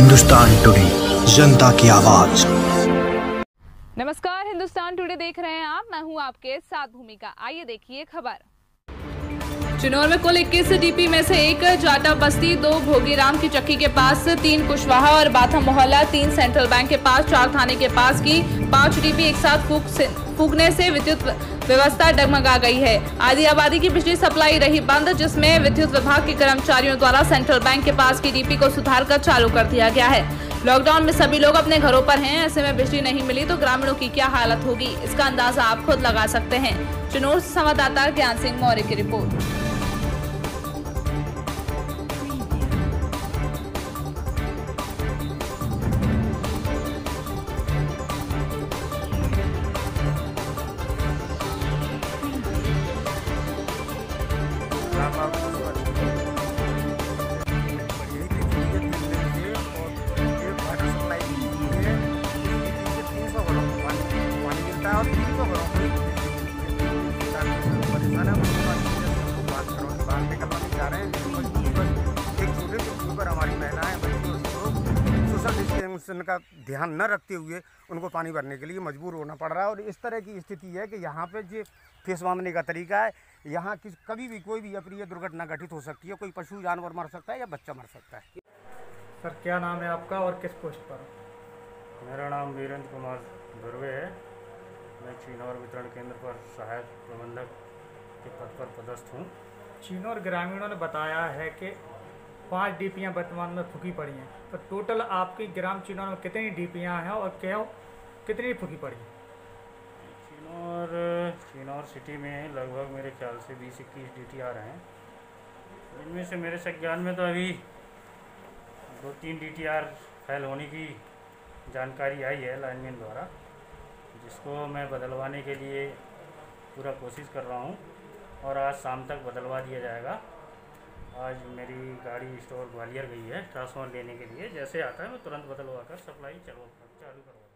Hindustan today, जनता की आवाज। नमस्कार, हिंदुस्तान टुडे देख रहे हैं आप। मैं हूं आपके साथ भूमिका। आइए देखिए खबर। चिनौर में कुल 21 डीपी में से 1 जाटा बस्ती, 2 भोगीराम की चक्की के पास, 3 कुशवाहा और बाथा मोहल्ला, 3 सेंट्रल बैंक के पास, 4 थाने के पास की 5 डीपी एक साथ फूकने से विद्युत व्यवस्था डगमगा गई है। आधी आबादी की बिजली सप्लाई रही बंद, जिसमें विद्युत विभाग के कर्मचारियों द्वारा सेंट्रल बैंक के पास की डीपी को सुधार कर चालू कर दिया गया है। लॉकडाउन में सभी लोग अपने घरों पर हैं, ऐसे में बिजली नहीं मिली तो ग्रामीणों की क्या हालत होगी, इसका अंदाजा आप खुद लगा सकते हैं। चिनौर से संवाददाता ज्ञान सिंह मौर्य की रिपोर्ट। और 300 घरों को परेशान है, बाहर निकलना नहीं चाह रहे हैं। बस एक छोटे से ऊपर हमारी महिलाएं, बच्चे, सोशल डिस्टेंस का ध्यान न रखते हुए उनको पानी भरने के लिए मजबूर होना पड़ रहा है। और इस तरह की स्थिति है कि यहाँ पे जो फेस बांधने का तरीका है, यहाँ कभी भी कोई भी अप्रिय दुर्घटना घटित हो सकती है। कोई पशु जानवर मर सकता है या बच्चा मर सकता है। सर, क्या नाम है आपका और किस पोस्ट पर? मेरा नाम वीरेंद्र कुमार धुर्वे है। मैं चिनौर वितरण केंद्र पर सहायक प्रबंधक के पद पर पदस्थ हूँ। चिनौर ग्रामीणों ने बताया है कि 5 डीपियाँ वर्तमान में फूकी पड़ी हैं, तो टोटल आपकी ग्राम चिनौर में कितनी डीपियाँ हैं और कितनी फूकी पड़ी हैं? चिनौर सिटी में लगभग मेरे ख्याल से 20-21 DTR हैं। इनमें से मेरे संज्ञान में तो अभी 2-3 DTR फेल होने की जानकारी आई है लाइनमैन द्वारा, जिसको मैं बदलवाने के लिए पूरा कोशिश कर रहा हूँ और आज शाम तक बदलवा दिया जाएगा। आज मेरी गाड़ी स्टोर ग्वालियर गई है ट्रांसफार्मर लेने के लिए। जैसे आता है मैं तुरंत बदलवा कर सप्लाई चालू करवा